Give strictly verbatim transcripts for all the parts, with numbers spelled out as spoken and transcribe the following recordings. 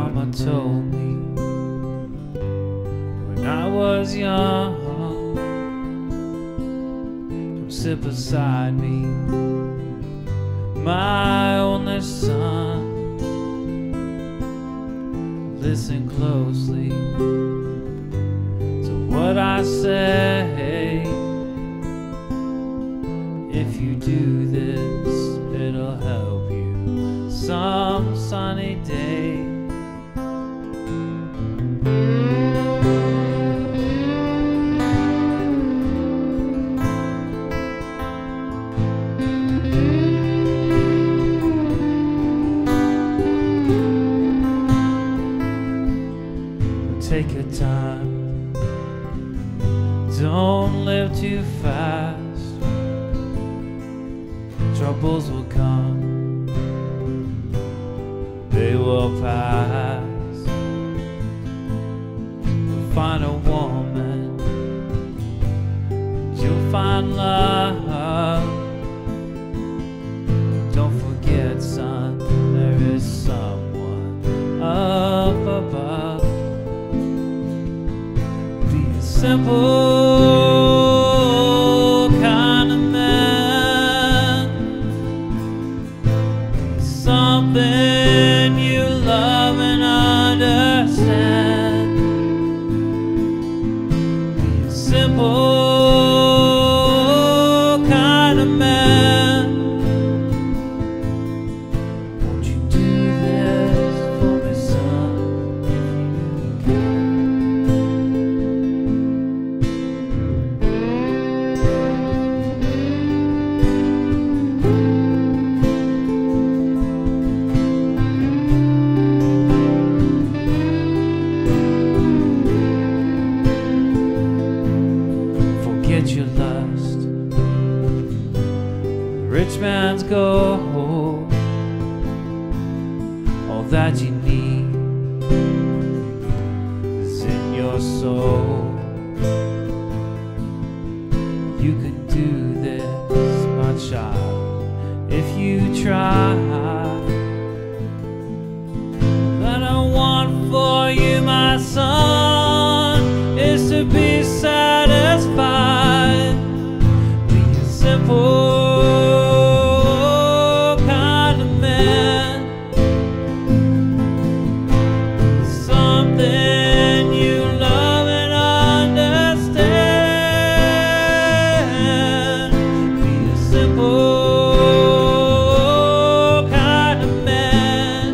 Mama told me when I was young, come sit beside me, my only son. Listen closely to what I say. If you do this, it'll help you some sunny day. Take your time, don't live too fast. Troubles will come, they will pass. You'll find a woman, you'll find love. Don't forget, son, there is someone up above. Simple kind of man, something you love and understand. Be a simple kind of man. Won't you do this for me, son, if you can? Forget your lust, rich man's gold. All that you need is in your soul. You can do this, my child, if you try. That I want for you, my son, is to be satisfied. Be a simple kind of man, something you love and understand. Be a simple kind of man.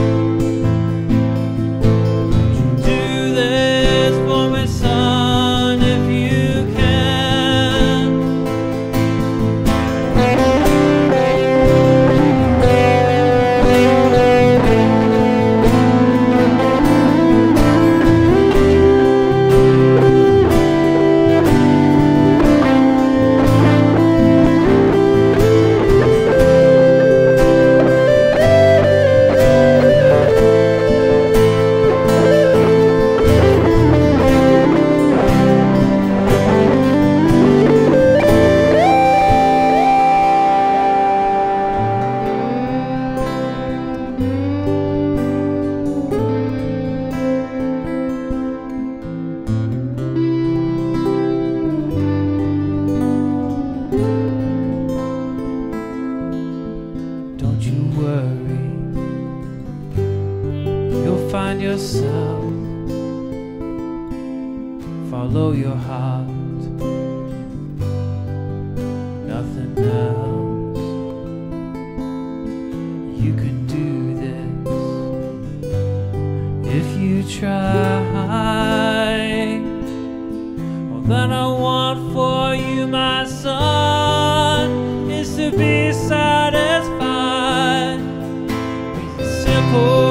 Would you do this for me, son, if you can? Don't you worry, you'll find yourself. Follow your heart, nothing else. You can do this if you try. All that I want for you, my son, is to be satisfied with a simple